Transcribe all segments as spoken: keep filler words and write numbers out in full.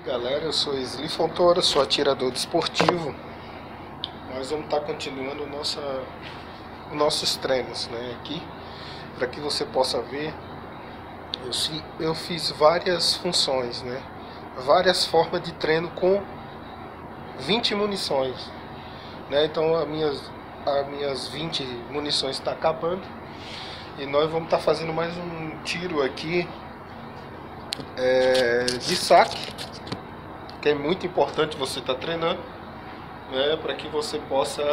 Galera, eu sou Isli Fontoura, sou atirador desportivo. Nós vamos estar continuando nossa, nossos treinos, né, aqui, para que você possa ver. Eu, eu fiz várias funções, né, várias formas de treino com vinte munições, né, então as minhas, as minhas vinte munições estão acabando e nós vamos estar fazendo mais um tiro aqui é, de saque, que é muito importante você estar treinando, né, para que você possa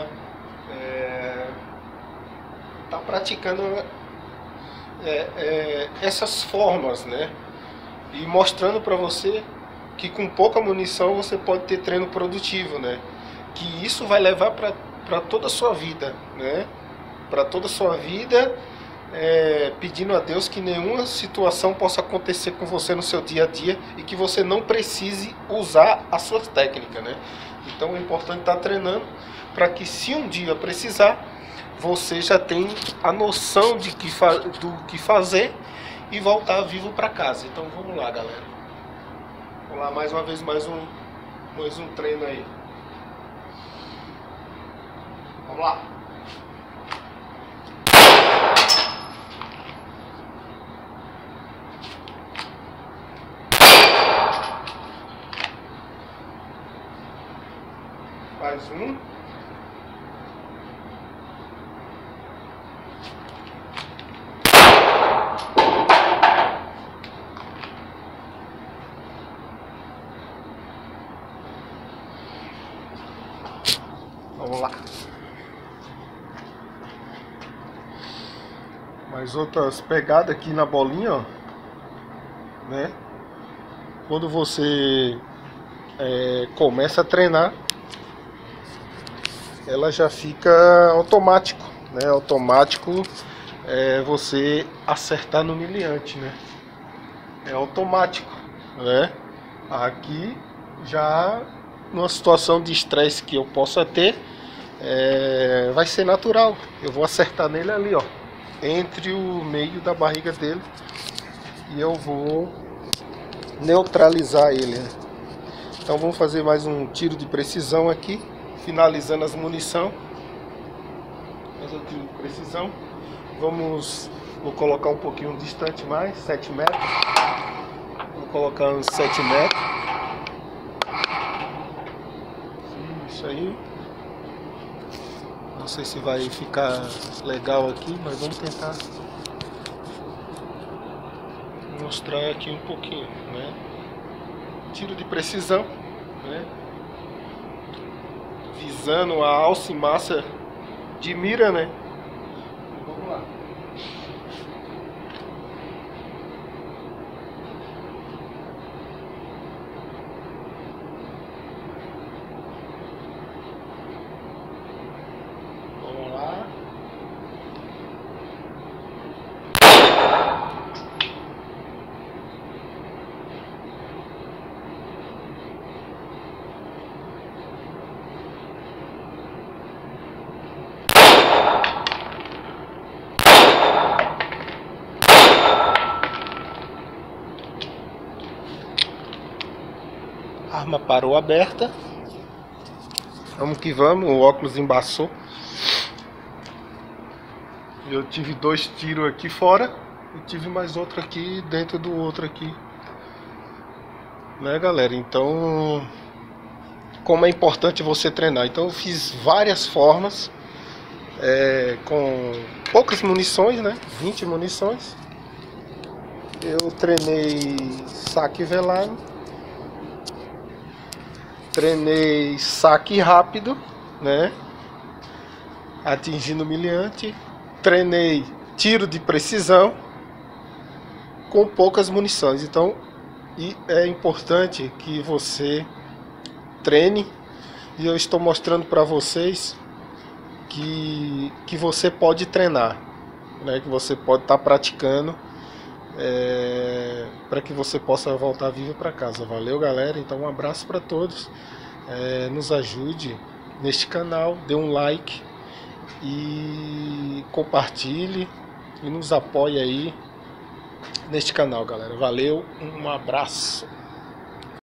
é, estar praticando é, é, essas formas, né, e mostrando para você que com pouca munição você pode ter treino produtivo, né, que isso vai levar para toda a sua vida, né, para toda a sua vida. É, pedindo a Deus que nenhuma situação possa acontecer com você no seu dia a dia e que você não precise usar as suas técnicas, né? Então é importante estar treinando para que, se um dia precisar, você já tem a noção de que do que fazer e voltar vivo para casa. Então vamos lá, galera. Vamos lá, mais uma vez, mais um, mais um treino aí. Vamos lá. Mais um. Vamos lá. Mais outras pegadas aqui na bolinha, ó, né? Quando você é, começa a treinar, ela já fica automático, né? Automático é você acertar no miliante, né? É automático, né? Aqui já numa situação de estresse que eu possa ter, é, vai ser natural. Eu vou acertar nele ali, ó, entre o meio da barriga dele, e eu vou neutralizar ele, né? Então vamos fazer mais um tiro de precisão aqui, finalizando as munição. Mais um tiro de precisão. Vamos, vou colocar um pouquinho distante mais, sete metros. Vou colocar uns sete metros. Isso aí. Não sei se vai ficar legal aqui, mas vamos tentar mostrar aqui um pouquinho, né? Tiro de precisão, né? Visando a alça e massa de mira, né? Vamos lá. Vamos lá. A arma parou aberta. Vamos que vamos, o óculos embaçou. Eu tive dois tiros aqui fora e tive mais outro aqui dentro do outro aqui, né, galera? Então, como é importante você treinar. Então eu fiz várias formas, é, com poucas munições, né? vinte munições. Eu treinei saque velado, treinei saque rápido, né, atingindo o miliante. Treinei tiro de precisão com poucas munições. Então, e é importante que você treine, e eu estou mostrando para vocês que, que você pode treinar, né, que você pode estar praticando, é, para que você possa voltar vivo para casa. Valeu, galera. Então um abraço para todos. É, nos ajude neste canal, dê um like e compartilhe e nos apoie aí neste canal, galera. Valeu, um abraço.